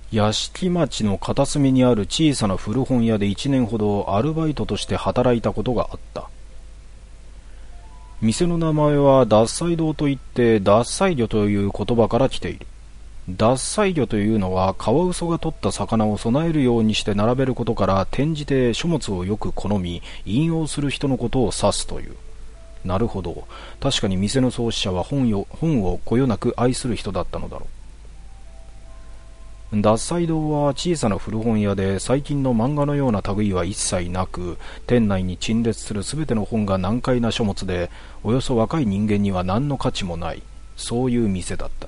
屋敷町の片隅にある小さな古本屋で1年ほどアルバイトとして働いたことがあった。店の名前は獺祭堂といって獺祭魚という言葉から来ている。獺祭魚というのはカワウソが取った魚を備えるようにして並べることから転じて書物をよく好み引用する人のことを指すという。なるほど。確かに店の創始者は本をこよなく愛する人だったのだろう。獺祭堂は小さな古本屋で最近の漫画のような類は一切なく、店内に陳列するすべての本が難解な書物で、およそ若い人間には何の価値もない、そういう店だった。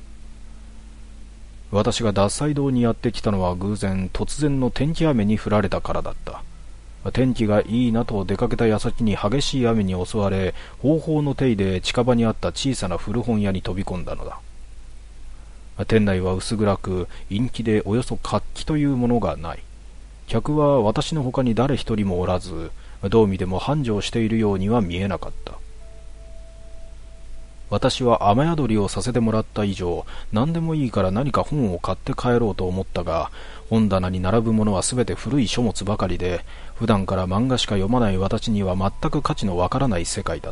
私が獺祭堂にやってきたのは偶然、突然の天気雨に降られたからだった。天気がいいなと出かけた矢先に激しい雨に襲われ、方法の手で近場にあった小さな古本屋に飛び込んだのだ。店内は薄暗く、陰気でおよそ活気というものがない。客は私の他に誰一人もおらず、どう見ても繁盛しているようには見えなかった。私は雨宿りをさせてもらった以上、何でもいいから何か本を買って帰ろうと思ったが、本棚に並ぶものはすべて古い書物ばかりで、普段から漫画しか読まない私には全く価値のわからない世界だった。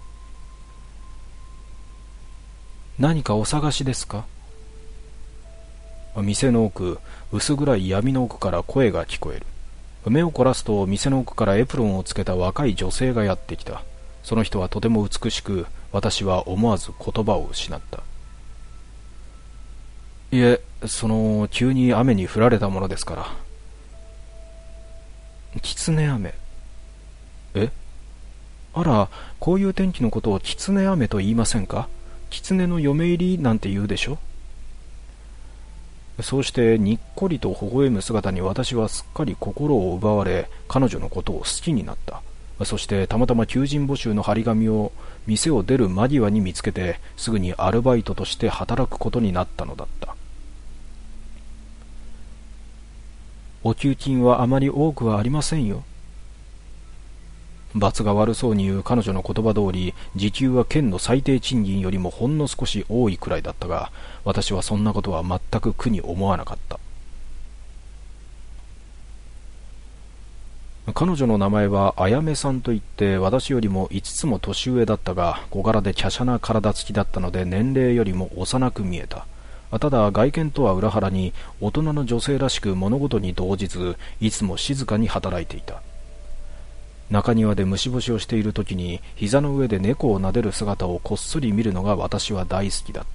何かお探しですか？店の奥、薄暗い闇の奥から声が聞こえる。目を凝らすと店の奥からエプロンをつけた若い女性がやってきた。その人はとても美しく、私は思わず言葉を失った。いえ、急に雨に降られたものですから。狐雨。え？あら、こういう天気のことを狐雨と言いませんか？狐の嫁入りなんて言うでしょ？そうしてにっこりと微笑む姿に私はすっかり心を奪われ、彼女のことを好きになった。そしてたまたま求人募集の張り紙を店を出る間際に見つけて、すぐにアルバイトとして働くことになったのだった。お給金はあまり多くはありませんよ。罰が悪そうに言う彼女の言葉通り、時給は県の最低賃金よりもほんの少し多いくらいだったが、私はそんなことは全く苦に思わなかった。彼女の名前はあやめさんといって、私よりも5つも年上だったが、小柄で華奢な体つきだったので年齢よりも幼く見えた。ただ外見とは裏腹に大人の女性らしく物事に動じず、いつも静かに働いていた。中庭で虫干しをしている時に膝の上で猫を撫でる姿をこっそり見るのが私は大好きだった。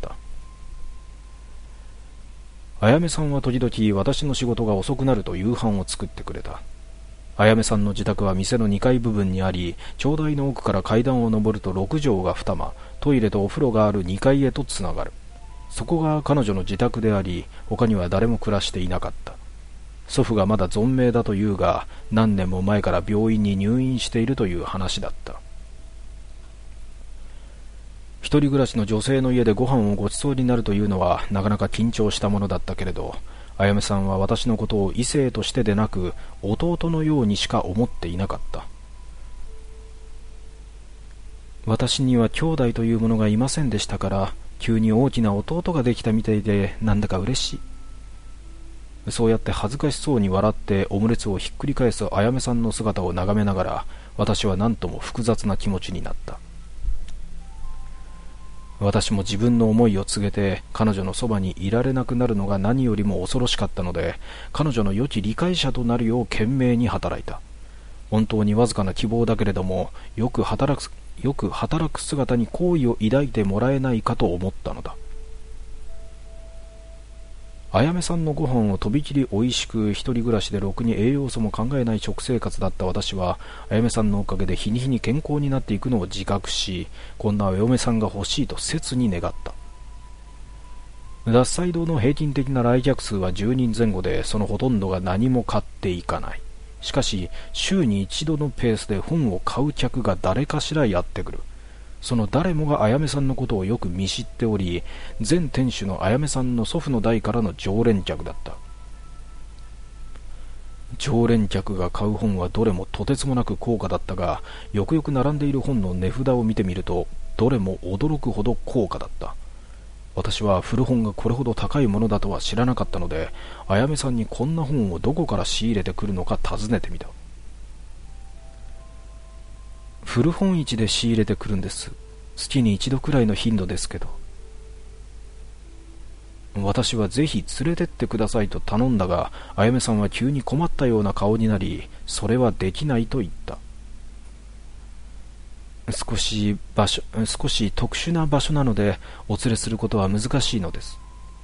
あやめさんは時々私の仕事が遅くなると夕飯を作ってくれた。あやめさんの自宅は店の2階部分にあり、長台の奥から階段を上ると6畳が2間、トイレとお風呂がある2階へとつながる。そこが彼女の自宅であり、他には誰も暮らしていなかった。祖父がまだ存命だというが、何年も前から病院に入院しているという話だった。一人暮らしの女性の家でご飯をごちそうになるというのはなかなか緊張したものだったけれど、あやめさんは私のことを異性としてでなく弟のようにしか思っていなかった。私には兄弟というものがいませんでしたから、急に大きな弟ができたみたいでなんだか嬉しい。そうやって恥ずかしそうに笑ってオムレツをひっくり返すあやめさんの姿を眺めながら、私は何とも複雑な気持ちになった。私も自分の思いを告げて彼女のそばにいられなくなるのが何よりも恐ろしかったので、彼女の良き理解者となるよう懸命に働いた。本当にわずかな希望だけれども、よく働く姿に好意を抱いてもらえないかと思ったのだ。あやめさんのご飯をとびきりおいしく、一人暮らしでろくに栄養素も考えない食生活だった私は、あやめさんのおかげで日に日に健康になっていくのを自覚し、こんなお嫁さんが欲しいと切に願った。獺祭堂の平均的な来客数は10人前後で、そのほとんどが何も買っていかない。しかし週に一度のペースで本を買う客が誰かしらやってくる。その誰もがあやめさんのことをよく見知っており、前店主のあやめさんの祖父の代からの常連客だった。常連客が買う本はどれもとてつもなく高価だったが、よくよく並んでいる本の値札を見てみると、どれも驚くほど高価だった。 私は古本がこれほど高いものだとは知らなかったので、あやめさんにこんな本をどこから仕入れてくるのか尋ねてみた。古本市で仕入れてくるんです。月に一度くらいの頻度ですけど。私はぜひ連れてってくださいと頼んだが、あやめさんは急に困ったような顔になり、それはできないと言った。少し特殊な場所なのでお連れすることは難しいのです。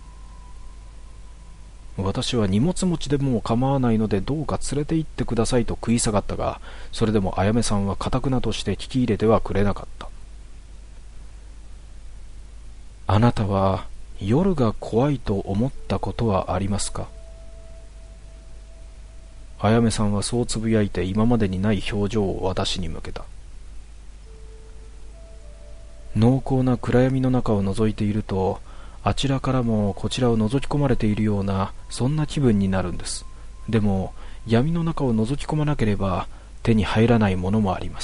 私は荷物持ちでも構わないのでどうか連れて行ってくださいと食い下がったが、それでもあやめさんは頑なとして聞き入れてはくれなかった。あなたは夜が怖いと思ったことはありますか？あやめさんはそうつぶやいて今までにない表情を私に向けた。濃厚な暗闇の中を覗いていると、あちらからもこちらを覗き込まれているような、そんな気分になるんです。でも闇の中を覗き込まなければ手に入らないものもあります。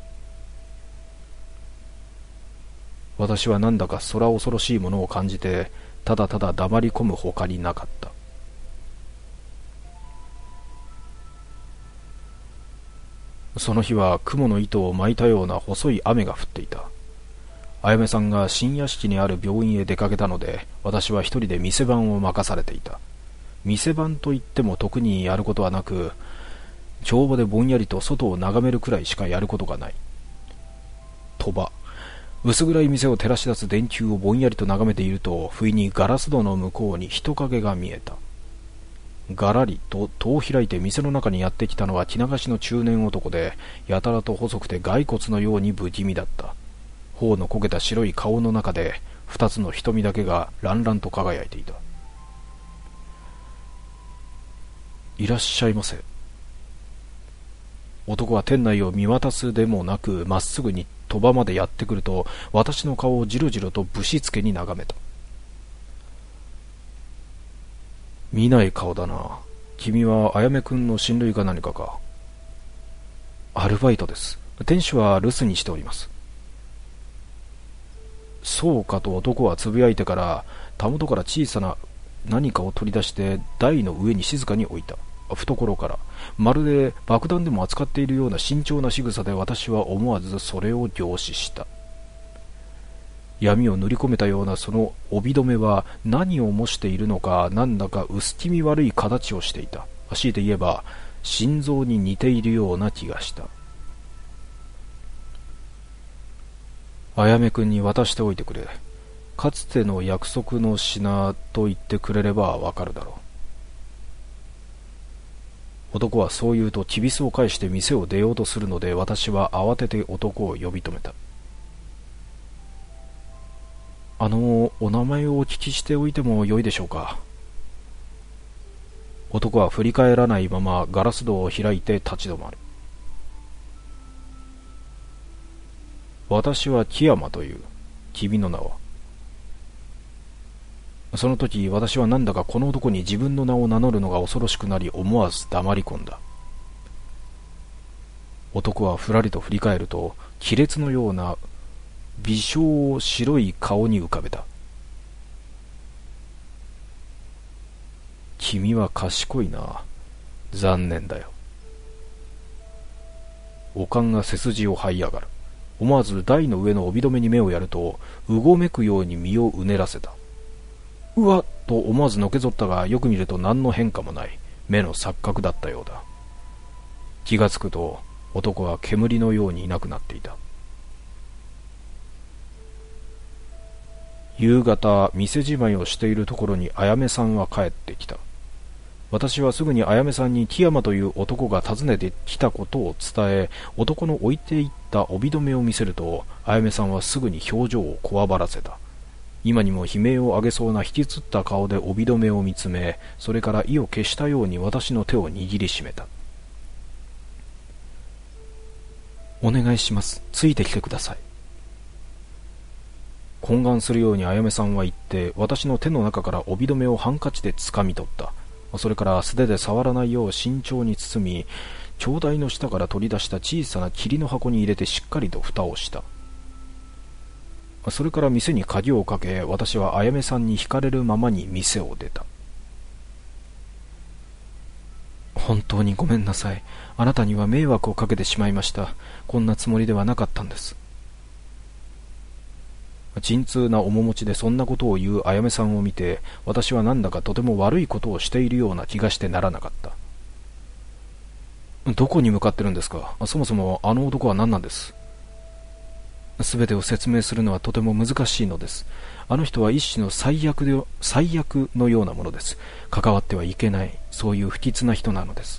私はなんだか空恐ろしいものを感じて、ただただ黙り込むほかになかった。その日は雲の糸を巻いたような細い雨が降っていた。あやめさんが新屋敷にある病院へ出かけたので、私は一人で店番を任されていた。店番といっても特にやることはなく、帳場でぼんやりと外を眺めるくらいしかやることがない。賭場。薄暗い店を照らし出す電球をぼんやりと眺めていると、不意にガラス戸の向こうに人影が見えた。がらりと戸を開いて店の中にやってきたのは着流しの中年男で、やたらと細くて骸骨のように不気味だった。頬の焦げた白い顔の中で二つの瞳だけが乱々と輝いていた。いらっしゃいませ。男は店内を見渡すでもなく、まっすぐに賭場までやってくると、私の顔をじろじろとぶしつけに眺めた。見ない顔だな。君はあやめくんの親類か何かか？アルバイトです。店主は留守にしております。そうかと男はつぶやいてから、たもとから小さな何かを取り出して台の上に静かに置いた。懐からまるで爆弾でも扱っているような慎重な仕草で、私は思わずそれを凝視した。闇を塗り込めたようなその帯留めは何を模しているのか、なんだか薄気味悪い形をしていた。強いて言えば心臓に似ているような気がした。あやめくんに渡しておいてくれ。かつての約束の品と言ってくれればわかるだろう。男はそう言うときびすを返して店を出ようとするので、私は慌てて男を呼び止めた。お名前をお聞きしておいてもよいでしょうか。男は振り返らないままガラス戸を開いて立ち止まる。私は木山という。君の名は？その時私はなんだかこの男に自分の名を名乗るのが恐ろしくなり、思わず黙り込んだ。男はふらりと振り返ると、亀裂のような微笑を白い顔に浮かべた。君は賢いな。残念だよ。おかんが背筋を這い上がる。思わず台の上の帯留めに目をやると、うごめくように身をうねらせた。うわっと思わずのけぞったが、よく見ると何の変化もない。目の錯覚だったようだ。気がつくと男は煙のようにいなくなっていた。夕方、店じまいをしているところにあやめさんは帰ってきた。私はすぐにあやめさんに木山という男が訪ねてきたことを伝え、男の置いていった帯留めを見せると、あやめさんはすぐに表情をこわばらせた。今にも悲鳴を上げそうな引きつった顔で帯留めを見つめ、それから意を決したように私の手を握りしめた。お願いします。ついてきてください。懇願するようにあやめさんは言って、私の手の中から帯留めをハンカチで掴み取った。それから素手で触らないよう慎重に包み、長台の下から取り出した小さな霧の箱に入れてしっかりと蓋をした。 それから店に鍵をかけ、私はあやめさんに惹かれるままに店を出た。本当にごめんなさい。あなたには迷惑をかけてしまいました。こんなつもりではなかったんです。沈痛な面持ちでそんなことを言うあやめさんを見て、私はなんだかとても悪いことをしているような気がしてならなかった。どこに向かってるんですか。そもそもあの男は何なんです。すべてを説明するのはとても難しいのです。あの人は一種の最悪のようなものです。関わってはいけない、そういう不吉な人なのです。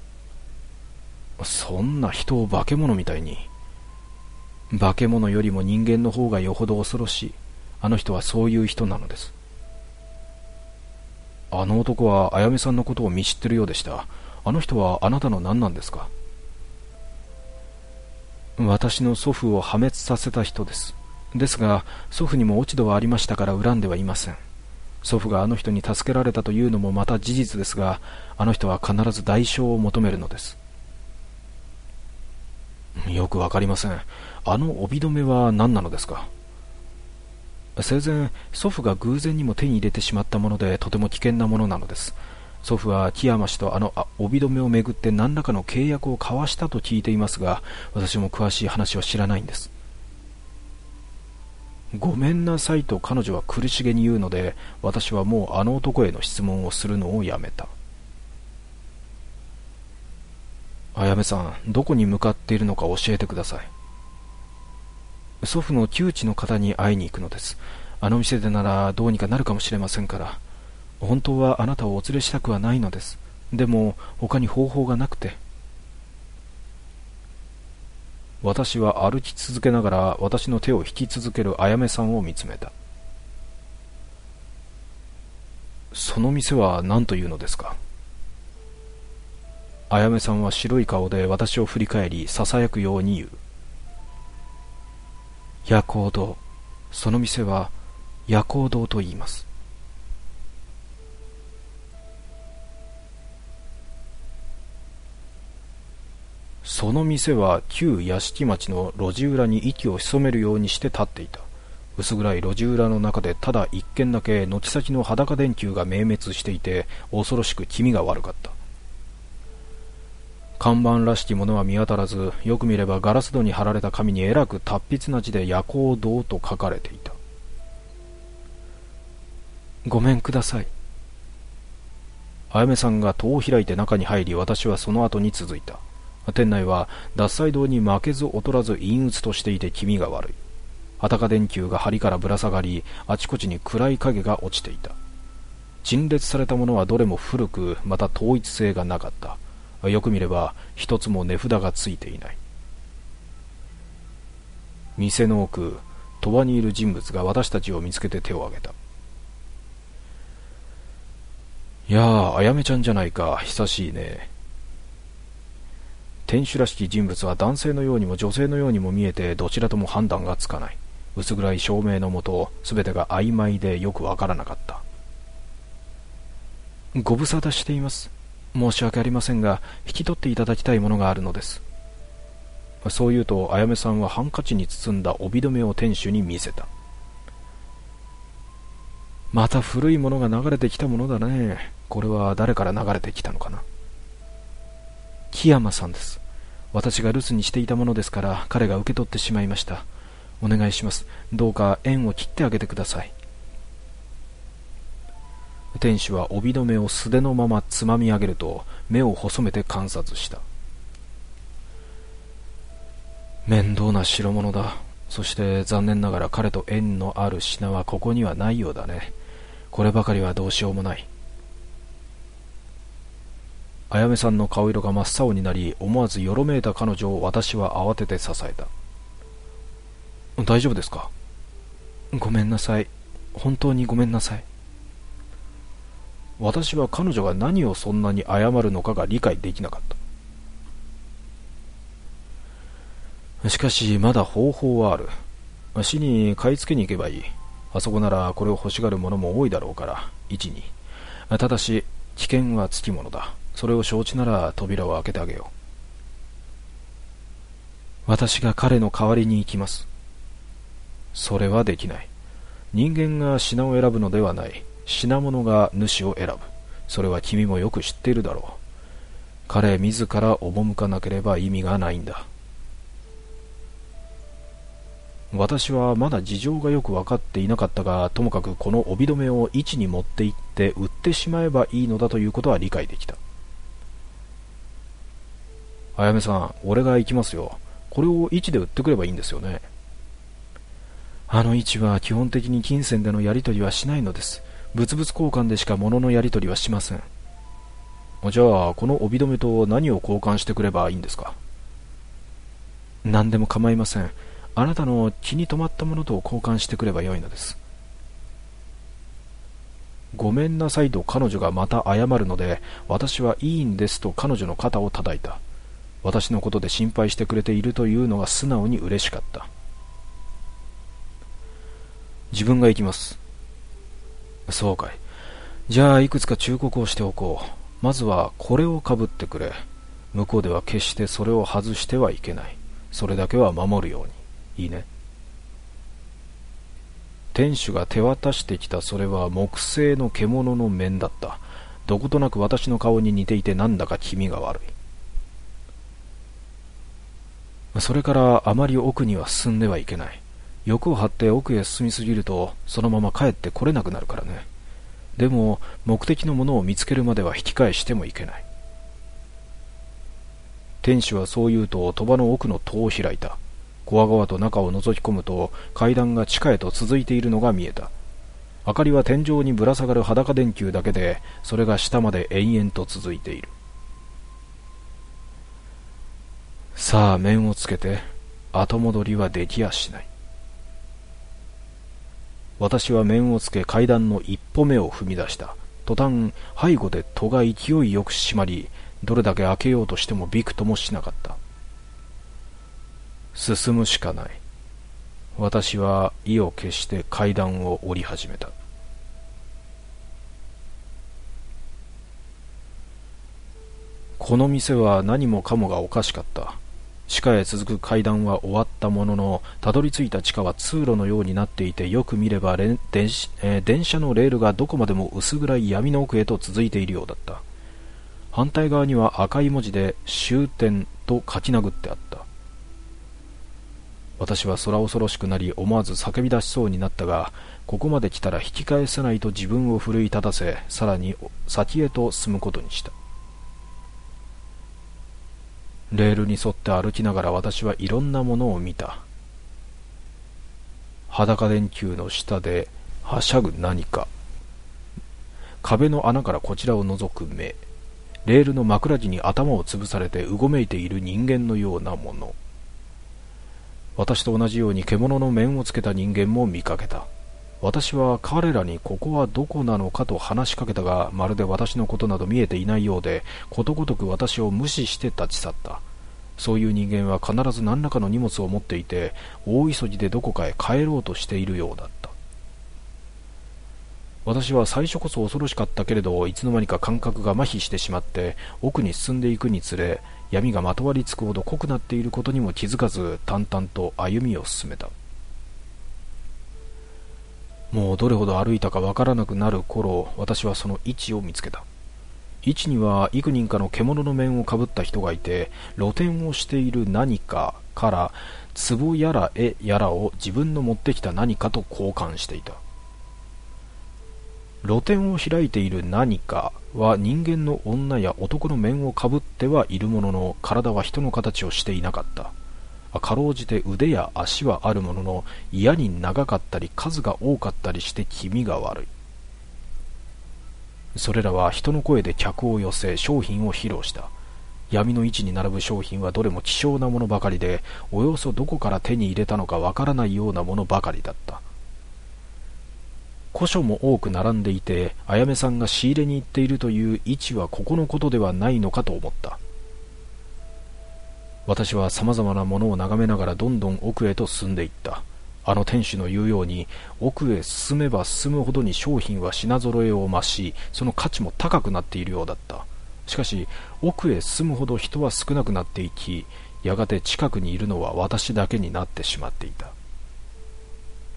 そんな人を化け物みたいに。化け物よりも人間の方がよほど恐ろしい。あの人はそういう人なのです。あの男はあやめさんのことを見知ってるようでした。あの人はあなたの何なんですか。私の祖父を破滅させた人です。ですが、祖父にも落ち度はありましたから恨んではいません。祖父があの人に助けられたというのもまた事実ですが、あの人は必ず代償を求めるのです。よくわかりません。あの帯留めは何なのですか。生前、祖父が偶然にも手に入れてしまったもので、とても危険なものなのです。祖父は木山氏とあの帯留めをめぐって何らかの契約を交わしたと聞いていますが、私も詳しい話は知らないんです。ごめんなさいと彼女は苦しげに言うので、私はもうあの男への質問をするのをやめた。あやめさん、どこに向かっているのか教えてください。祖父の旧知の方に会いに行くのです。あの店でならどうにかなるかもしれませんから。本当はあなたをお連れしたくはないのです。でも他に方法がなくて。私は歩き続けながら私の手を引き続けるあやめさんを見つめた。その店は何というのですか。あやめさんは白い顔で私を振り返り、ささやくように言う。夜光堂。その店は夜光堂と言います。その店は旧屋敷町の路地裏に息を潜めるようにして立っていた。薄暗い路地裏の中でただ一軒だけ軒先の裸電球が明滅していて、恐ろしく気味が悪かった。看板らしきものは見当たらず、よく見ればガラス戸に貼られた紙にえらく達筆な字で夜光堂と書かれていた。ごめんください。あやめさんが戸を開いて中に入り、私はその後に続いた。店内は獺祭堂に負けず劣らず陰鬱としていて気味が悪い。裸電球が梁からぶら下がり、あちこちに暗い影が落ちていた。陳列されたものはどれも古く、また統一性がなかった。よく見れば一つも値札がついていない。店の奥、戸場にいる人物が私たちを見つけて手を挙げた。やあ、あやめちゃんじゃないか、久しいね。店主らしき人物は男性のようにも女性のようにも見えて、どちらとも判断がつかない。薄暗い照明のもと、すべてが曖昧でよくわからなかった。ご無沙汰しています。申し訳ありませんが、引き取っていただきたいものがあるのです。そう言うと、あやめさんはハンカチに包んだ帯留めを店主に見せた。また古いものが流れてきたものだね。これは誰から流れてきたのかな。木山さんです。私が留守にしていたものですから彼が受け取ってしまいました。お願いします。どうか縁を切ってあげてください。店主は帯留めを素手のままつまみ上げると目を細めて観察した。面倒な代物だ。そして残念ながら彼と縁のある品はここにはないようだね。こればかりはどうしようもない。あやめさんの顔色が真っ青になり、思わずよろめいた彼女を私は慌てて支えた。大丈夫ですか。ごめんなさい。本当にごめんなさい。私は彼女が何をそんなに謝るのかが理解できなかった。しかしまだ方法はある。市に買い付けに行けばいい。あそこならこれを欲しがる者も多いだろうから。1、2。ただし危険はつきものだ。それを承知なら扉を開けてあげよう。私が彼の代わりに行きます。 それはできない。人間が品を選ぶのではない。品物が主を選ぶ。それは君もよく知っているだろう。彼自ら赴かなければ意味がないんだ。私はまだ事情がよく分かっていなかったが、ともかくこの帯留めを市に持って行って売ってしまえばいいのだということは理解できた。あやめさん、俺が行きますよ。これを市で売ってくればいいんですよね。あの市は基本的に金銭でのやり取りはしないのです。物々交換でしか物のやり取りはしません。じゃあ、この帯留めと何を交換してくればいいんですか？何でも構いません。あなたの気に留まったものと交換してくればよいのです。ごめんなさいと彼女がまた謝るので、私はいいんですと彼女の肩を叩いた。私のことで心配してくれているというのが素直に嬉しかった。自分が行きます。そうかい。じゃあいくつか忠告をしておこう。まずはこれをかぶってくれ。向こうでは決してそれを外してはいけない。それだけは守るように。いいね。店主が手渡してきたそれは木製の獣の面だった。どことなく私の顔に似ていてなんだか気味が悪い。それからあまり奥には進んではいけない。欲を張って奥へ進みすぎるとそのまま帰ってこれなくなるからね。でも目的のものを見つけるまでは引き返してもいけない。店主はそう言うと鳥羽の奥の戸を開いた。こわごわと中を覗き込むと階段が地下へと続いているのが見えた。明かりは天井にぶら下がる裸電球だけで、それが下まで延々と続いている。さあ面をつけて、後戻りはできやしない。私は面をつけ階段の一歩目を踏み出した。途端背後で戸が勢いよく閉まり、どれだけ開けようとしてもびくともしなかった。進むしかない。私は意を決して階段を降り始めた。この店は何もかもがおかしかった。地下へ続く階段は終わったものの、たどり着いた地下は通路のようになっていて、よく見れば電車のレールがどこまでも薄暗い闇の奥へと続いているようだった。反対側には赤い文字で終点と書き殴ってあった。私は空恐ろしくなり思わず叫び出しそうになったが、ここまで来たら引き返せないと自分を奮い立たせ、さらに先へと進むことにした。レールに沿って歩きながら私はいろんなものを見た。裸電球の下ではしゃぐ何か、壁の穴からこちらを覗く目、レールの枕木に頭を潰されてうごめいている人間のようなもの。私と同じように獣の面をつけた人間も見かけた。私は彼らにここはどこなのかと話しかけたが、まるで私のことなど見えていないようで、ことごとく私を無視して立ち去った。そういう人間は必ず何らかの荷物を持っていて、大急ぎでどこかへ帰ろうとしているようだった。私は最初こそ恐ろしかったけれど、いつの間にか感覚が麻痺してしまって、奥に進んでいくにつれ、闇がまとわりつくほど濃くなっていることにも気づかず、淡々と歩みを進めた。もうどれほど歩いたかわからなくなる頃、私はその位置を見つけた。位置には幾人かの獣の面をかぶった人がいて、露店をしている何かから壺やら絵やらを自分の持ってきた何かと交換していた。露店を開いている何かは人間の女や男の面をかぶってはいるものの、体は人の形をしていなかった。かろうじて腕や足はあるものの、嫌に長かったり数が多かったりして気味が悪い。それらは人の声で客を寄せ、商品を披露した。闇の位置に並ぶ商品はどれも希少なものばかりで、およそどこから手に入れたのかわからないようなものばかりだった。古書も多く並んでいて、あやめさんが仕入れに行っているという位置はここのことではないのかと思った。私は様々なものを眺めながらどんどん奥へと進んでいった。あの店主の言うように、奥へ進めば進むほどに商品は品揃えを増し、その価値も高くなっているようだった。しかし奥へ進むほど人は少なくなっていき、やがて近くにいるのは私だけになってしまっていた。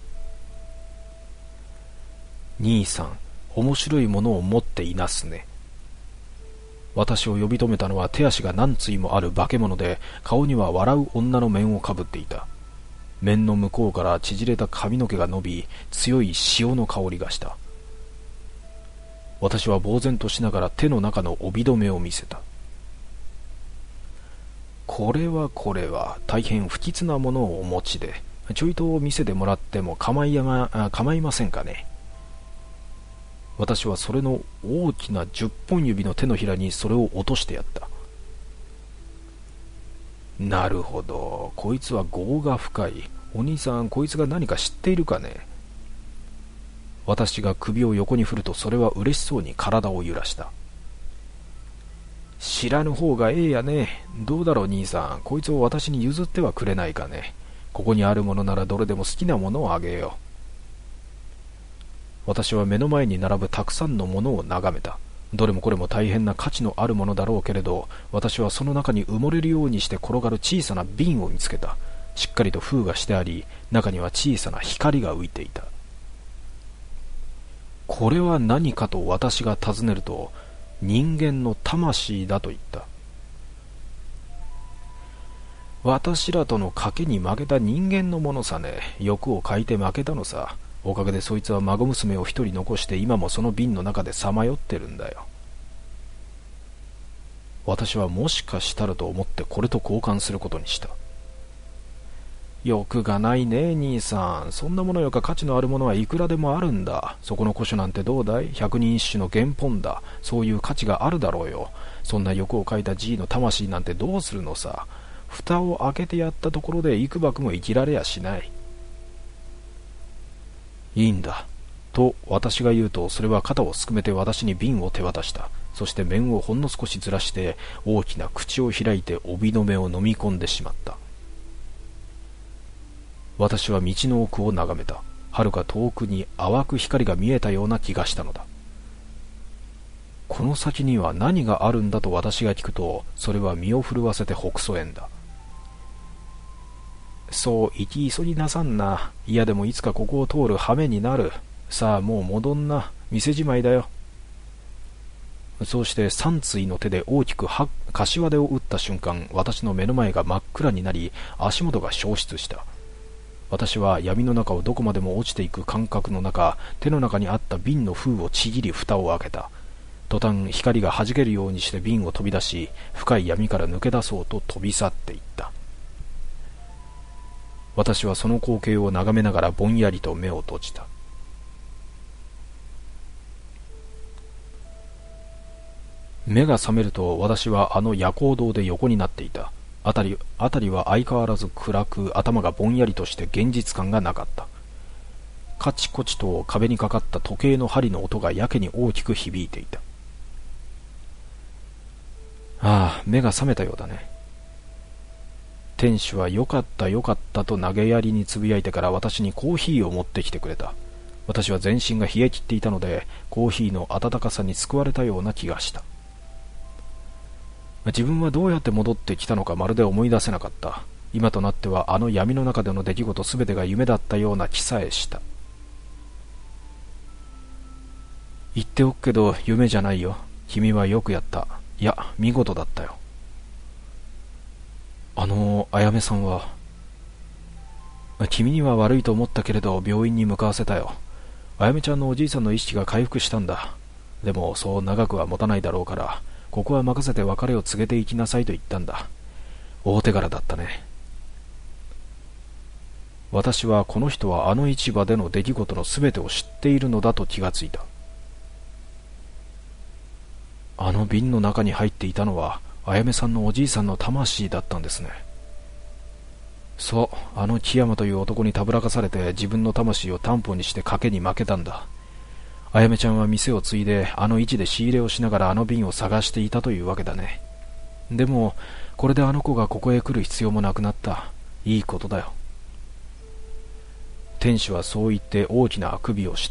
兄さん、面白いものを持っていますね。私を呼び止めたのは手足が何対もある化け物で、顔には笑う女の面をかぶっていた。面の向こうから縮れた髪の毛が伸び、強い潮の香りがした。私は呆然としながら手の中の帯留めを見せた。これは大変不吉なものをお持ちで、ちょいと見せてもらっても構いませんかね。私はそれの大きな10本指の手のひらにそれを落としてやった。なるほど、こいつは業が深い。お兄さん、こいつが何か知っているかね。私が首を横に振ると、それは嬉しそうに体を揺らした。知らぬ方がええやね。どうだろう兄さん、こいつを私に譲ってはくれないかね。ここにあるものならどれでも好きなものをあげよう。私は目の前に並ぶたくさんのものを眺めた。どれもこれも大変な価値のあるものだろうけれど、私はその中に埋もれるようにして転がる小さな瓶を見つけた。しっかりと封がしてあり、中には小さな光が浮いていた。これは何かと私が尋ねると、人間の魂だと言った。私らとの賭けに負けた人間のものさね。欲をかいて負けたのさ。おかげでそいつは孫娘を一人残して今もその瓶の中でさまよってるんだよ。私はもしかしたらと思ってこれと交換することにした。欲がないね兄さん。そんなものよか価値のあるものはいくらでもあるんだ。そこの古書なんてどうだい。百人一首の原本だ。そういう価値があるだろうよ。そんな欲をかいたじいの魂なんてどうするのさ。蓋を開けてやったところで幾ばくも生きられやしない。いいんだと私が言うと、それは肩をすくめて私に瓶を手渡した。そして面をほんの少しずらして大きな口を開いて帯の目を飲み込んでしまった。私は道の奥を眺めた。はるか遠くに淡く光が見えたような気がしたのだ。この先には何があるんだと私が聞くと、それは身を震わせて北総園だ。そう生き急ぎなさんな。いやでもいつかここを通る羽目になる。さあもう戻んな。店じまいだよ。そうして三対の手で大きく柏手を打った瞬間、私の目の前が真っ暗になり、足元が消失した。私は闇の中をどこまでも落ちていく感覚の中、手の中にあった瓶の封をちぎり蓋を開けた。途端光が弾けるようにして瓶を飛び出し、深い闇から抜け出そうと飛び去っていった。私はその光景を眺めながらぼんやりと目を閉じた。目が覚めると私はあの夜光堂で横になっていた。辺りは相変わらず暗く、頭がぼんやりとして現実感がなかった。カチコチと壁にかかった時計の針の音がやけに大きく響いていた。ああ、目が覚めたようだね。店主はよかったよかったと投げやりにつぶやいてから私にコーヒーを持ってきてくれた。私は全身が冷え切っていたので、コーヒーの温かさに救われたような気がした。自分はどうやって戻ってきたのかまるで思い出せなかった。今となってはあの闇の中での出来事すべてが夢だったような気さえした。言っておくけど夢じゃないよ。君はよくやった。いや、見事だったよ。あやめさんは。君には悪いと思ったけれど病院に向かわせたよ。あやめちゃんのおじいさんの意識が回復したんだ。でもそう長くは持たないだろうから、ここは任せて別れを告げていきなさいと言ったんだ。大手柄だったね。私はこの人はあの市場での出来事のすべてを知っているのだと気がついた。あの瓶の中に入っていたのはあやめさんのおじいさんの魂だったんですね。そう、あの木山という男にたぶらかされて自分の魂を担保にして賭けに負けたんだ。あやめちゃんは店を継いであの市で仕入れをしながらあの瓶を探していたというわけだね。でもこれであの子がここへ来る必要もなくなった。いいことだよ。店主はそう言って大きなあくびをした。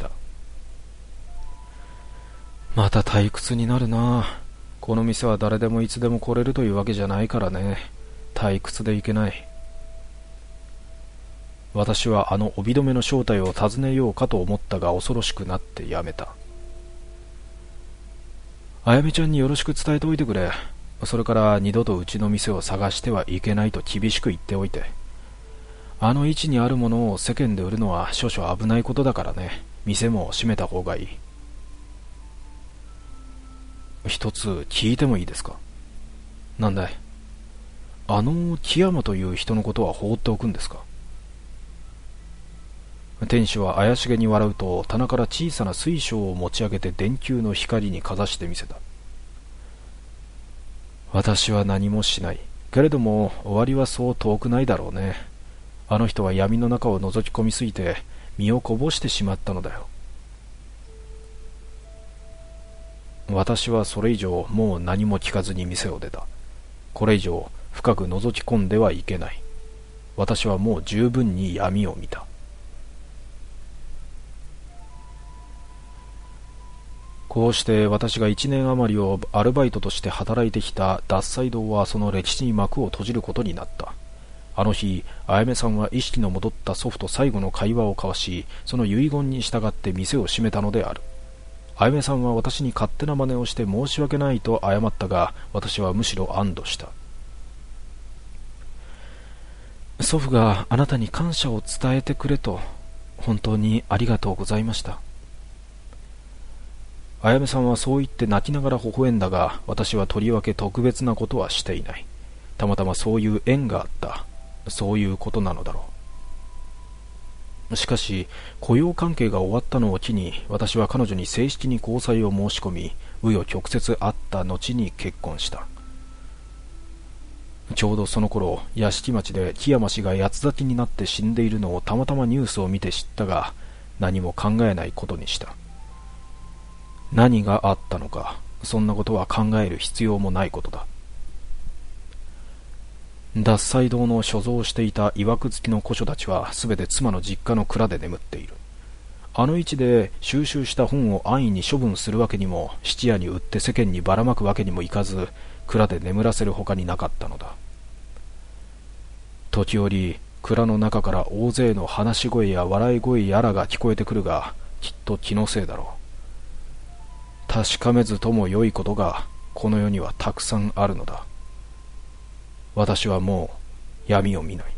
また退屈になるな。この店は誰でもいつでも来れるというわけじゃないからね。退屈でいけない。 私はあの帯留めの正体を尋ねようかと思ったが恐ろしくなってやめた。あやめちゃんによろしく伝えておいてくれ。それから二度とうちの店を探してはいけないと厳しく言っておいて。あの位置にあるものを世間で売るのは少々危ないことだからね。店も閉めた方がいい。一つ聞いてもいいですか？なんだい？あの木山という人のことは放っておくんですか？店主は怪しげに笑うと棚から小さな水晶を持ち上げて電球の光にかざしてみせた。私は何もしない。けれども終わりはそう遠くないだろうね。あの人は闇の中を覗き込みすぎて身をこぼしてしまったのだよ。私はそれ以上もう何も聞かずに店を出た。これ以上深く覗き込んではいけない。私はもう十分に闇を見た。こうして私が1年余りをアルバイトとして働いてきた獺祭堂はその歴史に幕を閉じることになった。あの日、あやめさんは意識の戻った祖父と最後の会話を交わし、その遺言に従って店を閉めたのである。あやめさんは私に勝手な真似をして申し訳ないと謝ったが、私はむしろ安堵した。祖父があなたに感謝を伝えてくれと、本当にありがとうございました。あやめさんはそう言って泣きながら微笑んだが、私はとりわけ特別なことはしていない。たまたまそういう縁があった。そういうことなのだろう。しかし、雇用関係が終わったのを機に、私は彼女に正式に交際を申し込み、紆余曲折あった後に結婚した。ちょうどその頃、屋敷町で木山氏が八つ咲きになって死んでいるのをたまたまニュースを見て知ったが、何も考えないことにした。何があったのか、そんなことは考える必要もないことだ。獺祭堂の所蔵していた曰く付きの古書たちはすべて妻の実家の蔵で眠っている。あの位置で収集した本を安易に処分するわけにも、質屋に売って世間にばらまくわけにもいかず、蔵で眠らせるほかになかったのだ。時折、蔵の中から大勢の話し声や笑い声やらが聞こえてくるが、きっと気のせいだろう。確かめずとも良いことが、この世にはたくさんあるのだ。私はもう闇を見ない。